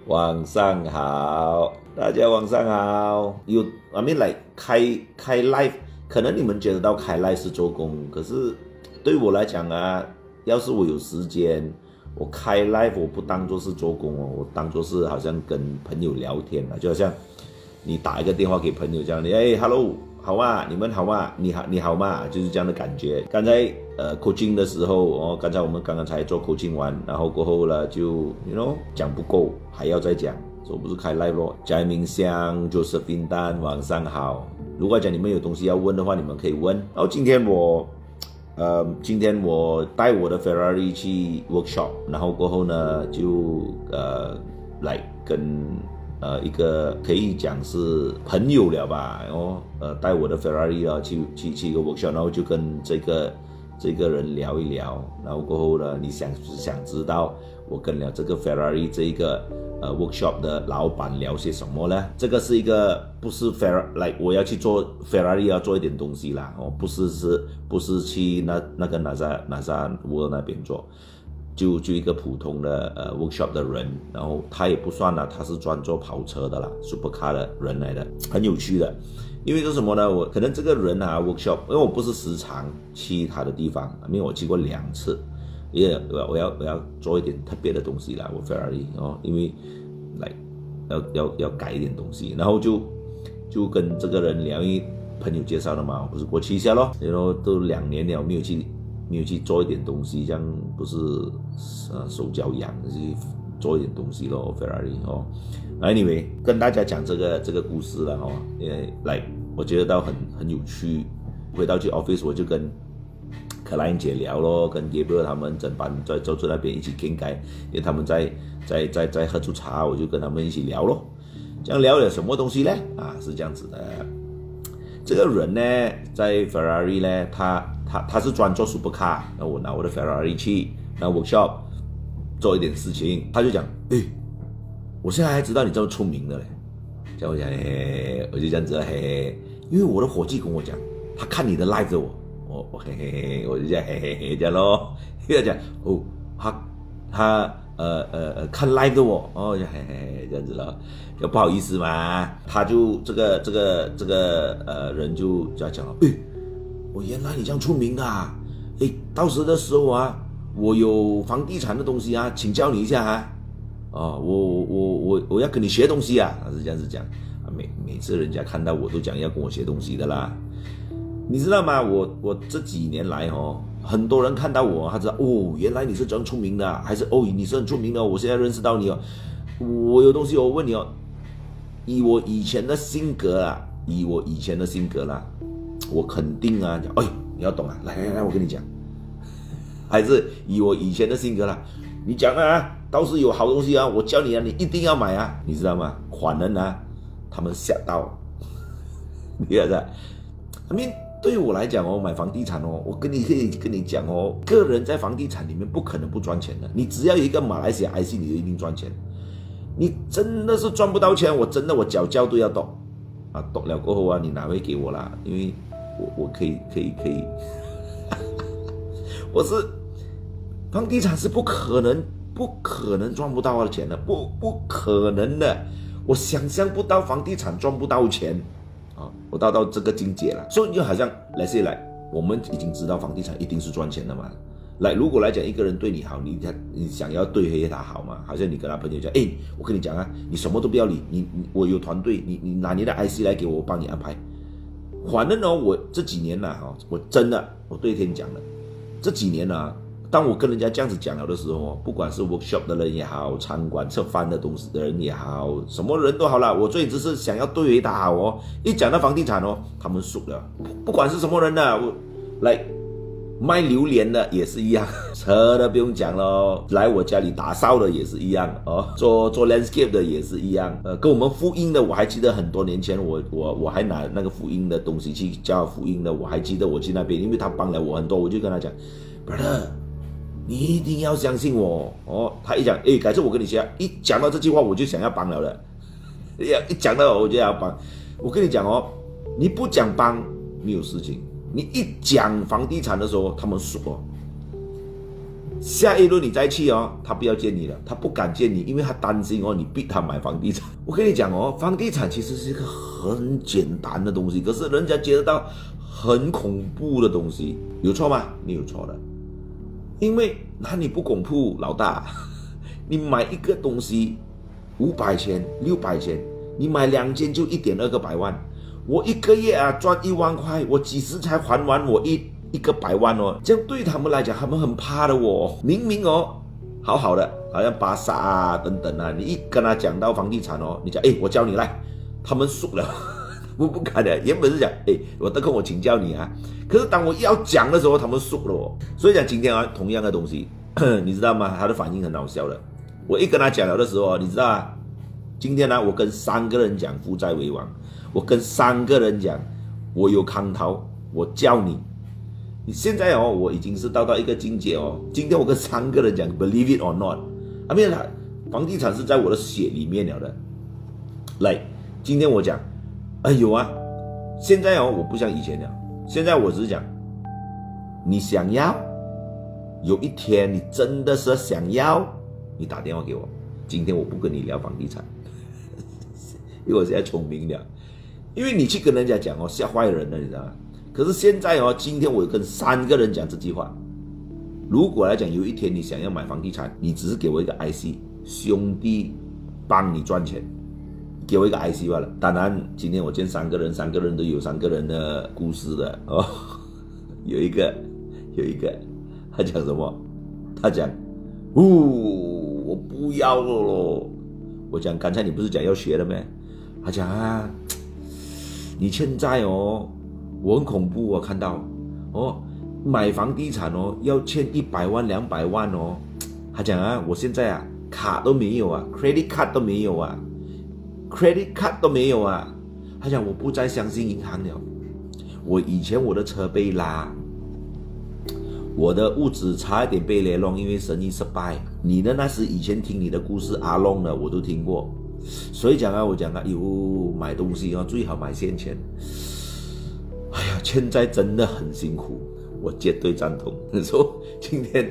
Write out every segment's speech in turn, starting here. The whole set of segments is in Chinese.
晚上好，大家晚上好。I mean like 开 live， 可能你们觉得到开 live 是做工，可是对我来讲啊，要是我有时间，我开 live 我不当做是做工哦，我当做是好像跟朋友聊天啊，就好像你打一个电话给朋友这样，hello 好吗？你们好吗？你好吗？就是这样的感觉。刚才coaching 的时候刚才我们刚才做 coaching 完，然后过后了就讲不够，还要再讲，所以不是开 live 咯。翟明香、Josephine Dan，晚上好。如果讲你们有东西要问的话，你们可以问。然后今天我带我的 Ferrari 去 workshop， 然后过后呢就来跟一个可以讲是朋友了吧，带我的 Ferrari 啊去一个 workshop， 然后就跟这个人聊一聊，然后过后呢，你想知道我跟了这个 Ferrari 这一个workshop 的老板聊些什么呢？这个是一个不是 Ferrari， 我要去做 Ferrari 要做一点东西啦，不是去那个NASA World 那边做。就一个普通的workshop 的人，然后他也不算了，他是专做跑车的啦 ，supercar 的人来的，很有趣的。因为是什么呢？我可能这个人啊 workshop， 因为我不是时常去他的地方，因为我去过2次，因为我要做一点特别的东西啦，我 Ferrari 因为要改一点东西，然后就跟这个人聊，因为朋友介绍的嘛，不是过去一下咯，然后都2年了没有去做一点东西，这样不是手脚痒，去做一点东西咯 ，Ferrari Anyway， 跟大家讲这个故事了因为我觉得到很有趣。回到去 office 我就跟克莱因姐聊咯，跟 Gabriel 他们整班在周那边一起傾偈，因为他们在喝出茶，我就跟他们一起聊咯。这样聊了什么东西呢？是这样子的。这个人呢，在 Ferrari 呢，他是专做 supercar， 那我拿我的 Ferrari 去那 workshop 做一点事情，他就讲，我现在还知道你这么出名的嘞，这样我讲，我就这样子嘿嘿，因为我的伙计跟我讲，他看你的 live 的我嘿嘿，我就这样嘿嘿嘿这样咯，他讲他看 live 的我就嘿嘿这样子了，就不好意思嘛，他就这个人就讲了，我原来你这样出名的到时的时候我有房地产的东西请教你一下我要跟你学东西他是这样子讲每次人家看到我都讲要跟我学东西的啦，你知道吗？我这几年来很多人看到我，他知道原来你是这样出名的，还是你是很出名的，我现在认识到你我有东西我问你以我以前的性格啦，我肯定讲你要懂来我跟你讲，还是以我以前的性格啦，你讲倒是有好东西我教你你一定要买你知道吗？款人他们吓到，你知道对于我来讲买房地产我可以跟你讲个人在房地产里面不可能不赚钱的，你只要有一个马来西亚 IC 你就一定赚钱，你真的是赚不到钱，我脚都要动动了过后你哪会给我啦？因为我可以我是房地产是不可能赚不到的钱的，不可能的，我想象不到房地产赚不到钱我到这个境界了，所以就好像我们已经知道房地产一定是赚钱的嘛。如果来讲一个人对你好，你想要对回他好嘛？好像你跟他朋友讲，我跟你讲你什么都不要理，我有团队，你拿你的 IC 来给我帮你安排。反正我这几年我真的我对天讲了，这几年当我跟人家这样子讲了的时候不管是 workshop 的人也好，餐馆吃饭的东西的人也好，什么人都好啦，我最只是想要对回他好一讲到房地产他们熟了，不管是什么人我卖榴莲的也是一样，车的不用讲咯，来我家里打扫的也是一样做 landscape 的也是一样，跟我们复印的，我还记得很多年前我还拿那个复印的东西去教复印的，我还记得我去那边，因为他帮了我很多，我就跟他讲 ，brother， 你一定要相信我他一讲改次我跟你学，一讲到这句话我就想要帮了的，一讲到我就要帮，我跟你讲你不讲帮没有事情。你一讲房地产的时候，他们说下一轮你再去哦，他不要见你了，他不敢见你，因为他担心哦，你逼他买房地产。我跟你讲哦，房地产其实是一个很简单的东西，可是人家觉得到很恐怖的东西，有错吗？没有错的，因为那你不恐怖，老大，你买一个东西500千、600千，你买2间就1.2个百万，我一个月啊赚1万块，我几时才还完我一个100万哦？这样对他们来讲，他们很怕的哦。明明哦，好好的，好像巴萨啊等等啊，你一跟他讲到房地产哦，你讲我教你来，他们输了，我不敢的。原本是讲我得空我请教你啊，可是当我要讲的时候，他们输了哦。所以讲今天啊，同样的东西，你知道吗？他的反应很好笑的。我一跟他讲了的时候，你知道啊，今天呢，我跟3个人讲负债为王，我跟3个人讲我有康涛，我教你。你现在哦，我已经是到一个境界哦。今天我跟3个人讲 ，believe it or not， 房地产是在我的血里面了的。来，今天我讲，有啊。现在哦，我不像以前了，现在我只是讲，你想要，有一天你真的是想要，你打电话给我。今天我不跟你聊房地产，因为我现在聪明了，因为你去跟人家讲哦，吓坏人了，你知道吗？可是现在哦，今天我跟3个人讲这句话。如果来讲有一天你想要买房地产，你只是给我一个 IC， 兄弟帮你赚钱，给我一个 IC 罢了。当然，今天我见3个人，3个人都有3个人的故事的哦。有一个，他讲什么？他讲，我不要了咯。我讲刚才你不是讲要学了没？他讲啊，你欠债哦。我很恐怖哦，看到哦，买房地产哦，要欠100万、200万哦。他讲啊，我现在啊，卡都没有啊 ，credit card 都没有啊 ，credit card 都没有啊。他讲我不再相信银行了。我以前我的车被拉，我的屋子差一点被雷弄，因为生意失败。你的那时以前听你的故事阿龙的我都听过，所以讲啊，我讲啊，买东西啊最好买现钱。欠债真的很辛苦，我绝对赞同。说今天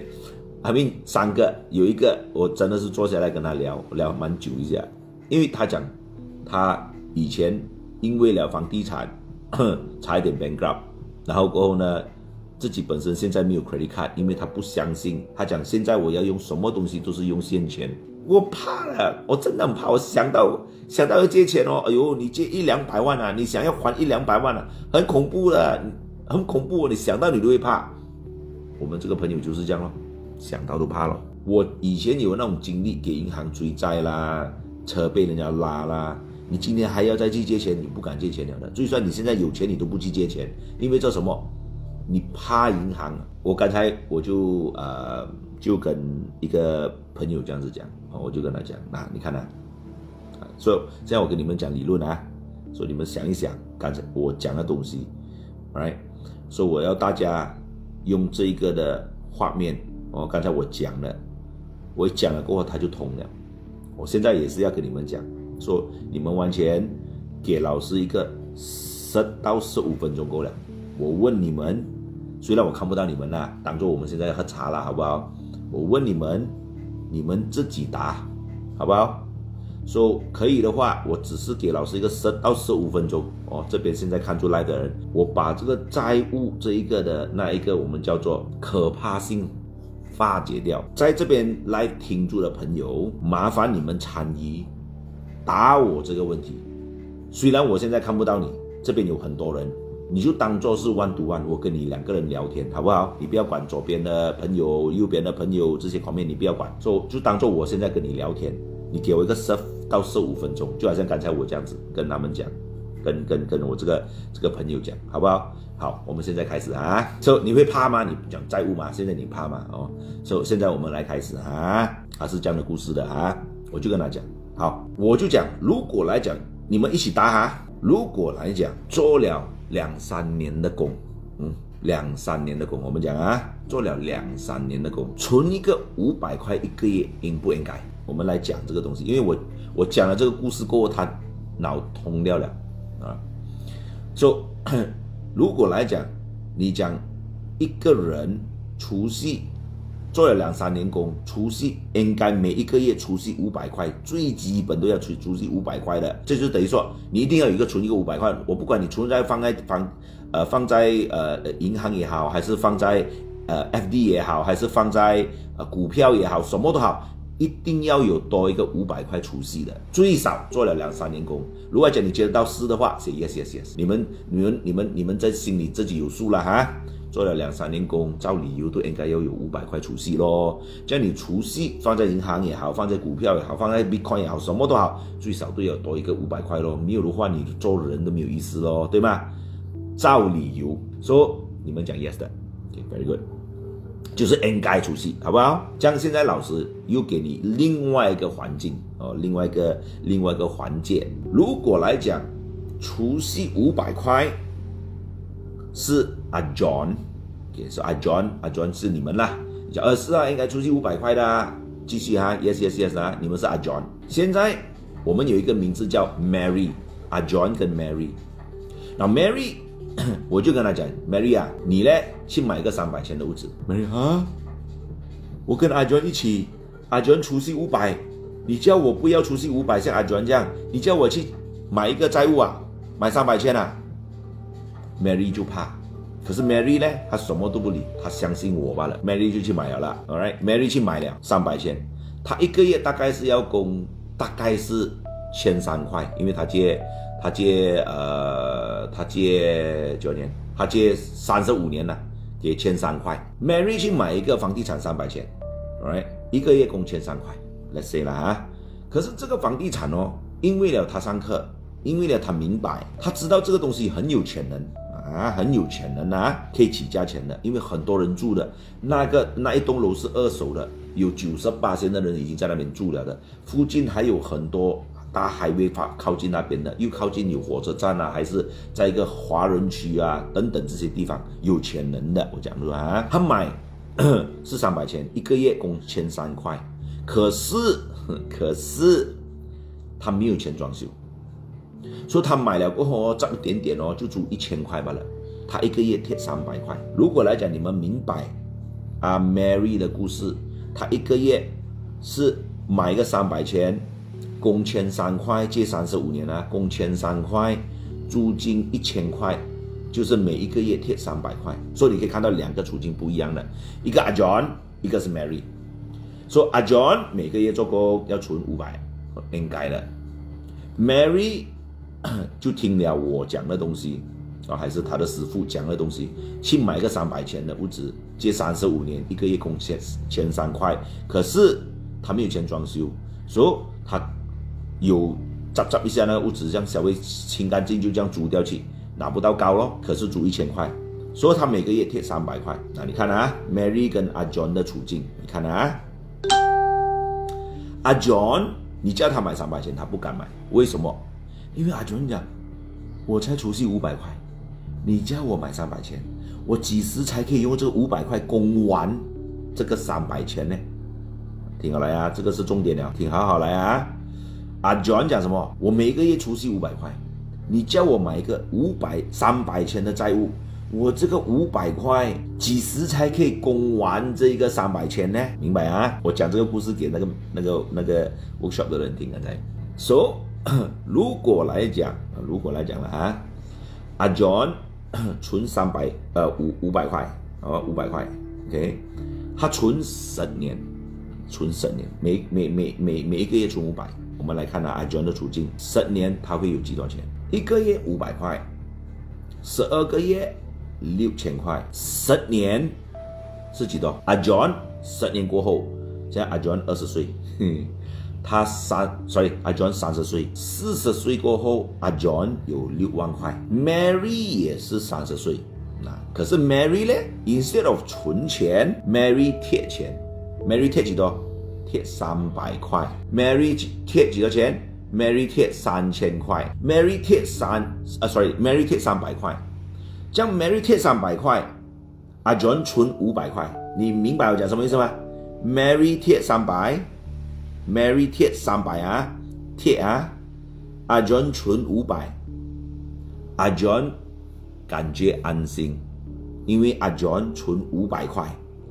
3个，有一个我真的是坐下来跟他聊蛮久一下，因为他讲他以前因为了房地产差一点 bankrupt， 然后过后呢，自己本身现在没有 credit card， 因为他不相信。他讲现在我要用什么东西都是用现钱，我怕了，我真的很怕。我想到要借钱哦，你借100-200万啊，你想要还100-200万啊，很恐怖的，很恐怖哦，你想到你都会怕。我们这个朋友就是这样咯，想到都怕了。我以前有那种经历，给银行追债啦，车被人家拉啦，你今天还要再去借钱，你不敢借钱了的。就算你现在有钱，你都不去借钱，因为这什么？你怕银行。我刚才我就跟一个朋友这样子讲，我就跟他讲，你看啊，所以现在我跟你们讲理论啊，所以你们想一想刚才我讲的东西 ，right？ 所以我要大家用这个的画面，刚才我讲了过后他就通了。我现在也是要跟你们讲，说你们完全给老师一个10到15分钟够了。我问你们，虽然我看不到你们啦，当做我们现在喝茶了，好不好？我问你们，你们自己答，好不好？说可以的话，我只是给老师一个10到15分钟哦。这边现在看出来的人，我把这个债务这一个的那一个我们叫做可怕性化解掉。在这边来听住的朋友，麻烦你们参与答我这个问题。虽然我现在看不到你，这边有很多人。你就当做是1 to 1，我跟你2个人聊天，好不好？你不要管左边的朋友、右边的朋友这些方面，你不要管，就当做我现在跟你聊天。你给我一个10到15分钟，就好像刚才我这样子跟他们讲，跟我这个朋友讲，好不好？好，我们现在开始啊。你会怕吗？你讲债务吗？现在你怕吗？现在我们来开始啊。他是这样的故事的啊，我就跟他讲，好，我就讲，如果来讲，你们一起答哈。如果来讲做了2-3年的工，2-3年的工，我们讲啊，做了2-3年的工，存一个500块一个月，应不应该？我们来讲这个东西，因为我讲了这个故事过后，他脑通掉了啊。如果来讲，你讲一个人除夕做了2、3年工，储蓄应该每一个月储蓄500块，最基本都要储蓄500块的。这就等于说，你一定要有一个500块。我不管你存在放在银行也好，还是放在FD 也好，还是放在股票也好，什么都好，一定要有多一个500块储蓄的，最少做了2、3年工。如果讲你觉得到是的话，写 yes， 你们在心里自己有数了哈。做了2、3年工，照理由都应该要有500块储蓄咯。这样你储蓄放在银行也好，放在股票也好，放在 Bitcoin 也好，什么都好，最少都要多一个500块咯。没有的话，你做人都没有意思咯，对吗？照理由说，你们讲 yes 的 ，very good， 就是应该储蓄，好不好？这样现在老师又给你另外一个环境哦，另外一个环节。如果来讲储蓄500块是阿 John， 是阿 John 是你们啦。你讲是啊，应该储蓄500块的啊。继续哈 ，yes 啊，你们是阿 John。现在我们有一个名字叫 Mary， 阿 John 跟 Mary。那 Mary， 我就跟他讲 ，Mary 啊，你呢去买个300千的屋子。Mary 啊，我跟阿 John 一起，阿 John 储蓄500，你叫我不要储蓄500，像阿 John 这样，你叫我去买一个债务啊，买300千啊。Mary 就怕，可是 Mary 呢，她什么都不理，她相信我罢了。Mary 就去买了 ，Alright， Mary 去买了300千，她一个月大概是要供，大概是1300块，因为她借几年？她借35年了，借1300块。Mary 去买一个房地产300千 ，Alright， 一个月供1300块 ，Let's say 啦啊。可是这个房地产哦，因为了她上课，因为了她明白，她知道这个东西很有潜能。很有潜能啊，可以起价钱的，因为很多人住的那一栋楼是2手的，有98%的人已经在那边住了的，附近还有很多大highway靠近那边的，又靠近有火车站啊，还是在一个华人区啊等等这些地方有潜能的。我讲说啊，他买是300千，一个月供1300块，可是他没有钱装修。所以他买了过后赚一点点哦，就租1000块罢了。他一个月贴300块。如果来讲你们明白啊 Mary 的故事，他一个月是买一个300千，供1300块，借35年啊，供1300块，租金1000块，就是每一个月贴300块。所以你可以看到2个处境不一样的，一个阿 John， 一个是 Mary。所以阿 John 每个月做工要存500，应该的。Mary就听了我讲的东西啊，还是他的师傅讲的东西，去买个300千的屋子，借35年，一个月供1300块，可是他没有钱装修，所以他有砸一下那个屋子，这样稍微清干净就这样租掉去，拿不到高咯，可是租1000块，所以他每个月贴300块。那你看啊 ，Mary 跟阿 John 的处境，你看啊，阿 John 你叫他买300千，他不敢买，为什么？因为阿 John 讲，我才储蓄500块，你叫我买300千，我几时才可以用这个500块供完这个300千呢？听好来啊，这个是重点了，听好来啊。阿 John 讲什么？我每个月储蓄500块，你叫我买一个300千的债务，我这个500块几时才可以供完这个300千呢？明白啊？我讲这个故事给那个 workshop 的人听刚才。So如果来讲了啊，阿 John 存500块，500块 ，OK， 他存10年，每一个月存500。我们来看阿 John 的处境，10年他会有几多钱？一个月500块，12个月6000块，10年是几多？阿 John 10年过后，现在阿 John 20岁。阿 John 30岁，40岁过后，阿 John 有6万块。Mary 也是30岁，可是 Mary 呢 ，instead of 存钱 ，Mary 贴钱。Mary 贴几多？贴300块。Mary 贴几多钱 ？Mary 贴3000块。Mary 贴Mary 贴300块。这样 Mary 贴300块，阿 John 存500块。你明白我讲什么意思吗 ？Mary 贴300。Mary 贴300啊，贴啊，阿 John 存500，阿 John 感觉安心，因为阿 John 存500块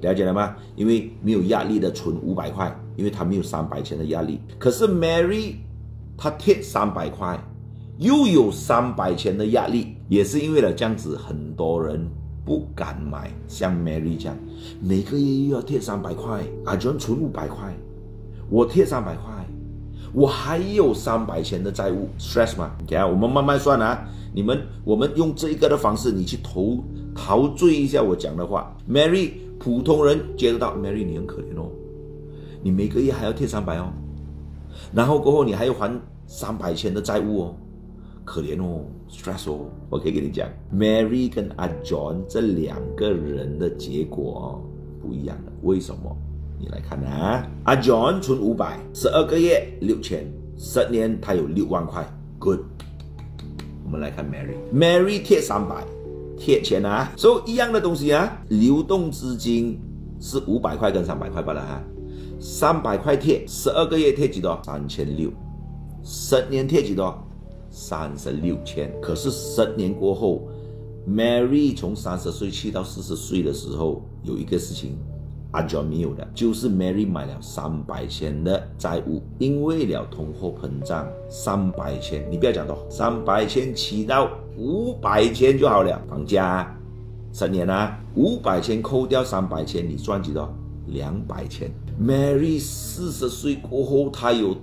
了解了吗？因为没有压力的存500块，因为他没有300千的压力。可是 Mary 他贴300块，又有300千的压力，也是因为了这样子，很多人不敢买，像 Mary 这样，每个月又要贴300块，阿 John 存500块，我贴300块，我还有300千的债务 ，stress 吗？给啊，我们慢慢算啊。我们用这个的方式，你去陶醉一下我讲的话。Mary 普通人接得到 ，Mary 你很可怜哦，你每个月还要贴300哦，然后过后你还要还300千的债务哦，可怜哦 ，stress 哦。我可以跟你讲 ，Mary 跟阿 John 这2个人的结果不一样的，为什么？你来看啊，阿 John 存500，12个月6000，10年他有6万块 ，good。我们来看 Mary 贴300，贴钱啊，所以一样的东西啊，流动资金是500块跟300块罢了啊，300块贴，12个月贴几多？3600，10年贴几多？36000。可是10年过后 ，Mary 从30岁去到40岁的时候，有一个事情阿 John 没有的，就是 Mary 买了300千的债务，因为了通货膨胀，300千，你不要讲多，300千起到500千就好了。房价10年啊，500千扣掉300千，你赚几多？200千。Mary 40岁过后，他有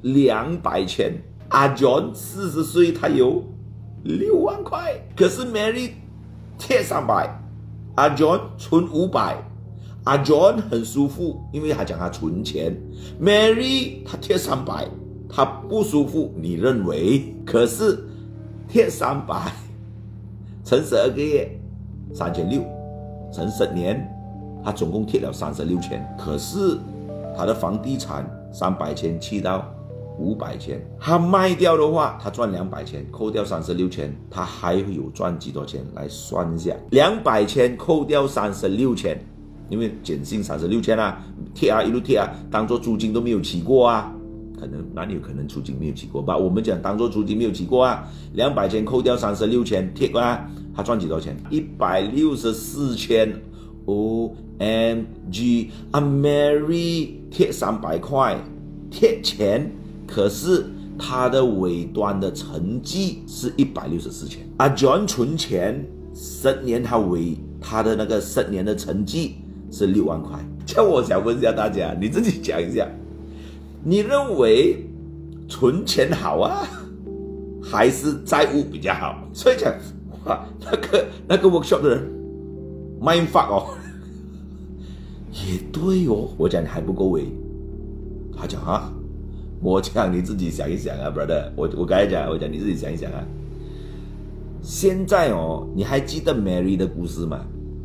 200千，阿 John 40岁他有6万块。可是 Mary 贴300，阿 John 存500。阿 John 很舒服，因为他讲他存钱。Mary 他贴300，他不舒服，你认为？可是贴300乘12个月3600，乘10年，他总共贴了36千。可是他的房地产300千去到500千，他卖掉的话，他赚200千，扣掉36千，他还会有赚几多钱？来算一下，200千扣掉36千。因为减薪36千啊，贴啊，一路贴啊，当做租金都没有起过啊，可能哪里有可能租金没有起过吧？我们讲当做租金没有起过啊，200千扣掉36千贴啊，他赚几多钱？164千 ，OMG 啊 ，Mary 贴300块贴钱，可是他的尾端的成绩是164千，阿 John 存钱10年他的那个10年的成绩是6万块。这我想问一下大家，你自己讲一下，你认为存钱好啊，还是债务比较好？所以讲，哇，那个 workshop 的人 mind fuck 哦，也对哦。我讲你还不够位，他讲啊，我讲你自己想一想啊 ，brother， 我刚才讲，我讲你自己想一想啊。现在哦，你还记得 Mary 的故事吗？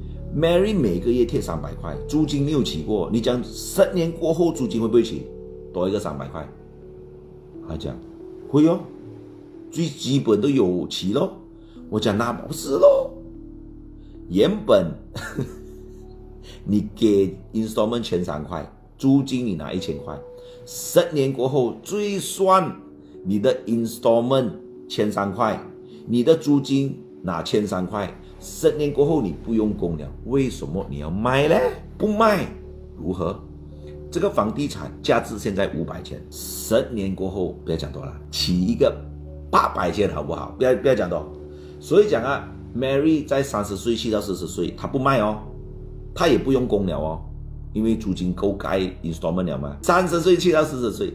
Mary 每个月贴300块，租金没有起过。你讲10年过后租金会不会起？多一个300块。他讲会哦，最基本都有起咯。我讲那不是咯，原本你给 installment 1300块，租金你拿1000块，10年过后最算你的 installment 1300块，你的租金拿1300块。10年过后你不用供了，为什么你要卖呢？不卖如何？这个房地产价值现在500千，10年过后不要讲多了，起一个800千好不好？不要讲多。所以讲啊 ，Mary 在30岁去到40岁，她不卖哦，她也不用供了哦，因为租金够盖 installment 了嘛。30岁去到40岁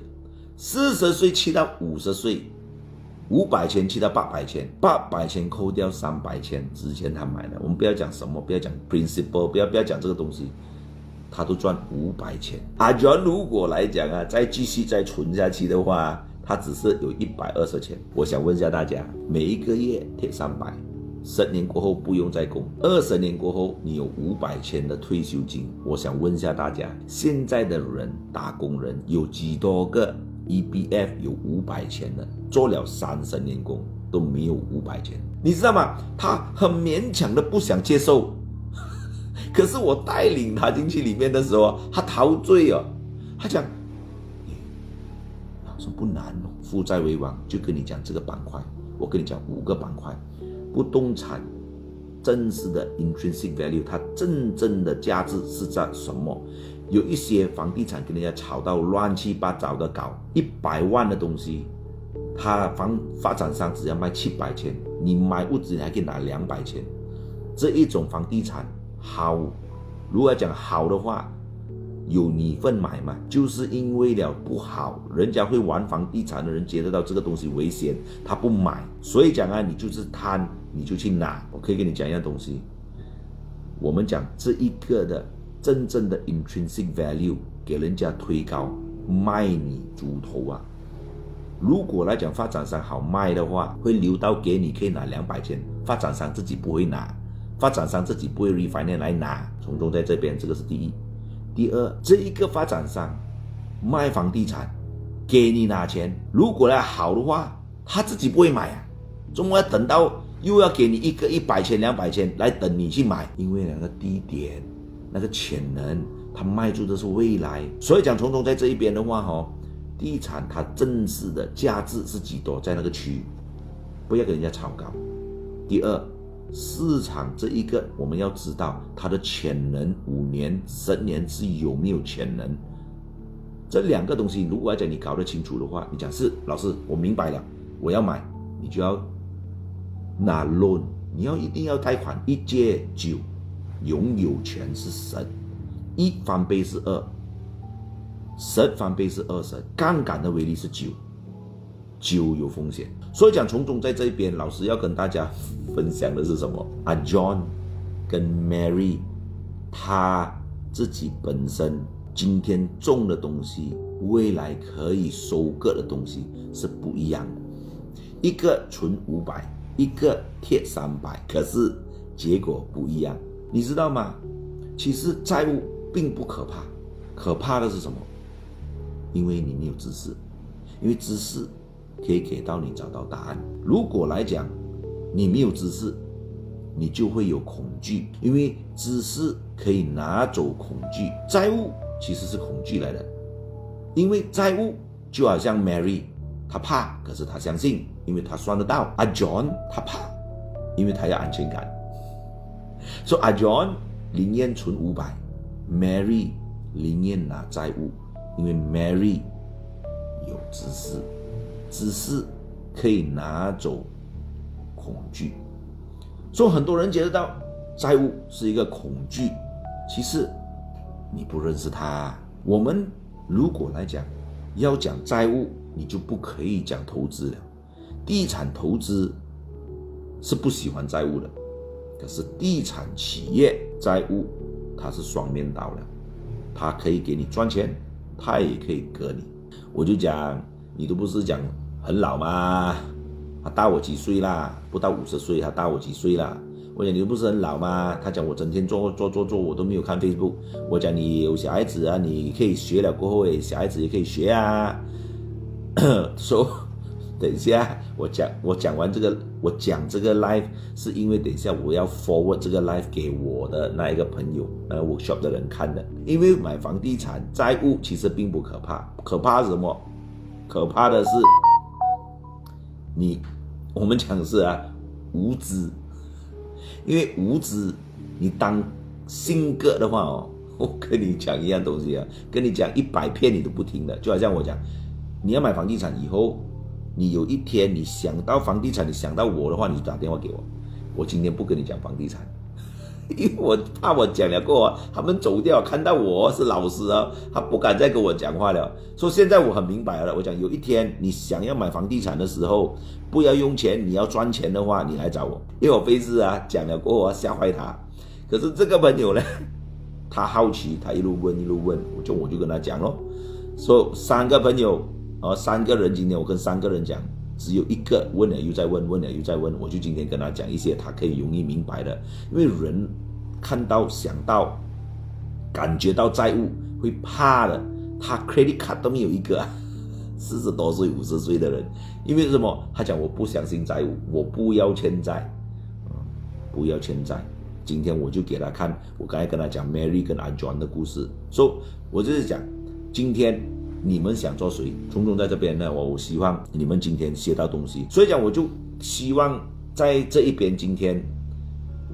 ，40岁去到50岁。500千去到800千，800千扣掉300千，之前他买的，我们不要讲什么，不要讲 principle， 不要讲这个东西，他都赚500千。阿 John 如果来讲啊，再继续再存下去的话，他只是有120千。我想问一下大家，每一个月贴300，10年过后不用再供，20年过后你有500千的退休金。我想问一下大家，现在的人打工人有几多个？EBF 有500千的，做了30年工都没有500千，你知道吗？他很勉强的不想接受，可是我带领他进去里面的时候，他陶醉哦，他讲，说不难哦，负债为王，就跟你讲这个板块，我跟你讲5个板块，不动产、 真实的 intrinsic value， 它真正的价值是在什么？有一些房地产跟人家炒到乱七八糟的搞100万的东西，他发展商只要卖700千，你买屋子你还可以拿200千。这一种房地产好，如果讲好的话，有你份买嘛？就是因为了不好，人家会玩房地产的人觉得到这个东西危险，他不买，所以讲啊，你就是贪，你就去拿。我可以跟你讲一样东西，我们讲这一个的真正的 intrinsic value 给人家推高，卖你猪头啊！如果来讲发展商好卖的话，会留到给你可以拿200千，发展商自己不会拿，发展商自己不会 refinance 来拿，从中在这边，这个是第一。第二，这一个发展商卖房地产给你拿钱，如果呢好的话，他自己不会买啊，怎么要等到又要给你一个100千、200千来等你去买？因为那个低点、那个潜能，他卖出的是未来。所以讲从中在这一边的话地产它真实的价值是几多，在那个区域，不要给人家炒高。第二，市场这一个我们要知道它的潜能，5年、10年是有没有潜能？这2个东西，如果要讲你搞得清楚的话，你讲是老师，我明白了，我要买，你就要拿 loan， 你一定要贷款，1借9，拥有权是10，1翻倍是2，10翻倍是20，杠杆的威力是9有风险。所以讲从中在这边，老师要跟大家分享的是什么？阿 John 跟 Mary 他自己本身今天种的东西，未来可以收割的东西是不一样的。一个存500，一个贴300，可是结果不一样，你知道吗？其实债务并不可怕，可怕的是什么？因为你没有知识，因为知识可以给到你找到答案。如果来讲你没有知识，你就会有恐惧，因为知识可以拿走恐惧。债务其实是恐惧来的，因为债务就好像 Mary， 他怕，可是他相信，因为他算得到。阿 John 他怕，因为他要安全感。所以阿 John 宁愿存500， Mary 宁愿拿债务，因为 Mary 有知识，知识可以拿走恐惧。所以很多人觉得到债务是一个恐惧，其实你不认识它。我们如果来讲要讲债务，你就不可以讲投资了。地产投资是不喜欢债务的，可是地产企业债务它是双面刀的，它可以给你赚钱，它也可以割你。我就讲你都不是讲很老吗？他大我几岁啦？不到50岁，他大我几岁啦？我讲你都不是很老吗？他讲我整天做，我都没有看 Facebook。我讲你有小孩子啊，你可以学了过后，小孩子也可以学啊。说等一下我讲完这个，我讲这个 live 是因为等一下我要 forward 这个 live 给我的那一个朋友，那个 workshop 的人看的。因为买房地产债务其实并不可怕，可怕是什么？可怕的是我们讲的是无知。因为无知，你当性格的话我跟你讲一样东西跟你讲100遍你都不听的。就好像我讲，你要买房地产以后，你有一天你想到房地产，你想到我的话，你就打电话给我。我今天不跟你讲房地产，因为我怕我讲了过后他们走掉，看到我是老师他不敢再跟我讲话了。所以现在我很明白了，我讲有一天你想要买房地产的时候，不要用钱，你要赚钱的话，你来找我，因为我非是讲了过后吓坏他。可是这个朋友呢，他好奇，他一路问，我就跟他讲咯。所以3个朋友3个人，今天我跟3个人讲，只有一个问了又再问，问了又再问，我就今天跟他讲一些他可以容易明白的。因为人看到、想到、感觉到债务会怕的，他 credit card 都没有一个40多岁、50岁的人。因为什么？他讲我不相信债务，我不要欠债，不要欠债。今天我就给他看，我刚才跟他讲 Mary 跟阿 John 的故事。所以我就是讲，今天你们想做谁？从中在这边呢，我希望你们今天学到东西。所以讲，我就希望在这一边，今天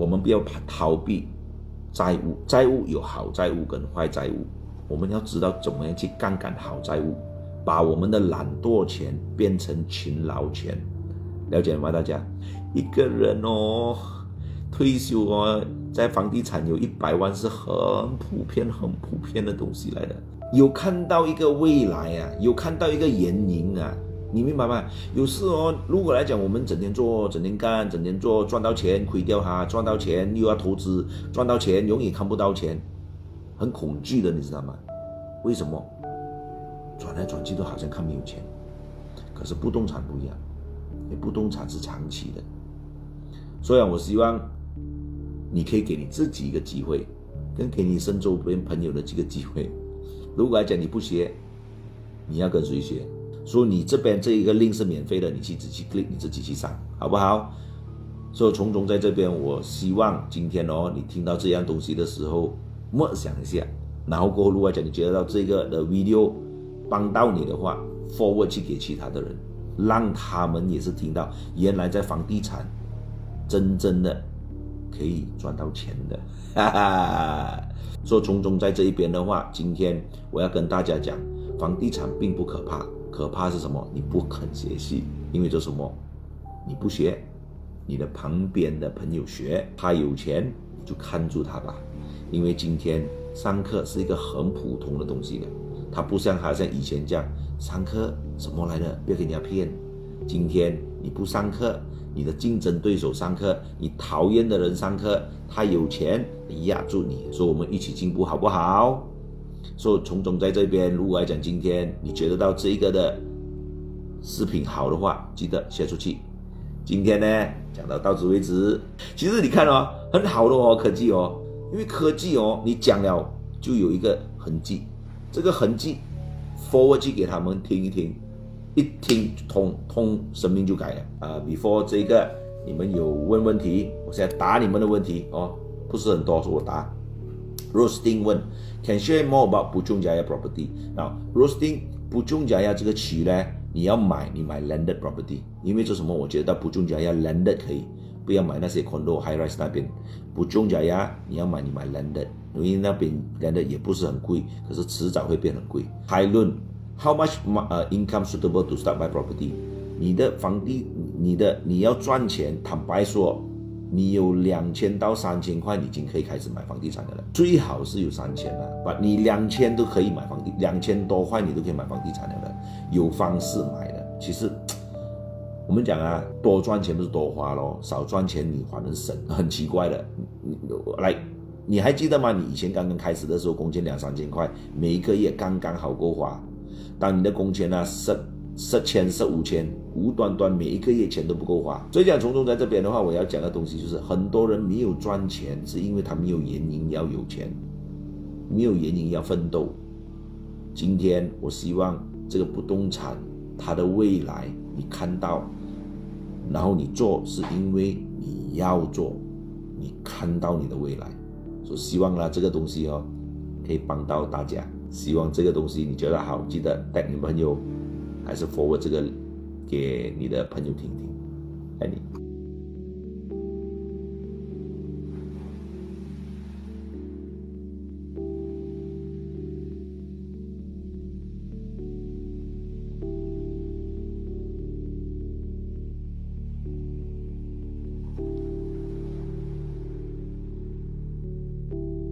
我们不要逃避债务，债务有好债务跟坏债务，我们要知道怎么样去杠杆好债务，把我们的懒惰钱变成勤劳钱，了解吗？大家，一个人哦，退休哦，在房地产有100万是很普遍的东西来的。有看到一个未来啊，有看到一个原因啊，你明白吗？有时哦，如果来讲，我们整天做、整天干、整天做，赚到钱亏掉它，赚到钱又要投资，赚到钱永远看不到钱，很恐惧的，你知道吗？为什么？转来转去都好像看没有钱，可是不动产不一样，因为不动产是长期的，所以我希望你可以给你自己一个机会，跟给你身周边朋友的这个机会。如果来讲你不学，你要跟谁学？所以你这边这一个 link 是免费的，你自己 click， 你自己去上，好不好？所以虫虫在这边，我希望今天哦，你听到这样东西的时候，默想一下，然后过后如果讲你觉得到这个的 video 帮到你的话 ，forward 去给其他的人，让他们也是听到原来在房地产真正的可以赚到钱的，哈哈。所以虫虫在这一边的话，今天我要跟大家讲，房地产并不可怕，可怕是什么？你不肯学习，因为这什么？你不学，你的旁边的朋友学，他有钱，你就看住他吧。因为今天上课是一个很普通的东西的，它不像好像以前这样，上课什么来的？不要给人家骗。今天你不上课，你的竞争对手上课，你讨厌的人上课，他有钱压住你，所以我们一起进步，好不好？所以虫虫在这边，如果来讲今天你觉得到这一个的视频好的话，记得share出去。今天呢讲到此为止。其实你看哦，很好的哦，科技哦，因为科技哦，你讲了就有一个痕迹，这个痕迹 forward 去给他们听一听，一听通生命就改了。before 这个你们有问题，我现在答你们的问题哦，不是很多，是我答。Roasting 问 ，Can share more about Puchong Jaya property？ now Roasting Puchong Jaya 这个区呢，你要买，你买 landed property， 因为这什么？我觉得 Puchong Jaya landed 可以，不要买那些 condo high rise 那边。Puchong Jaya 你要买，你买 landed， 因为那边 landed 也不是很贵，可是迟早会变很贵。海论 How much income suitable to start buy property？ 你的房地，你要赚钱，坦白说。你有2000到3000块，你已经可以开始买房地产的了。最好是有3000了，你2000都可以买房地，2000多块你都可以买房地产的了。有方式买的。其实我们讲啊，多赚钱不是多花咯，少赚钱你反而省，很奇怪的。你还记得吗？你以前刚刚开始的时候，工钱2、3000块，每一个月刚刚好够花。当你的工钱啊10千、15千，无端端每一个月钱都不够花。所以讲虫虫在这边的话，我要讲的东西就是，很多人没有赚钱，是因为他没有原因要有钱，没有原因要奋斗。今天我希望这个不动产它的未来你看到，然后你做是因为你要做，你看到你的未来。所以希望这个东西哦可以帮到大家。希望这个东西你觉得好，记得带你朋友。还是 forward 这个给你的朋友听听，爱你。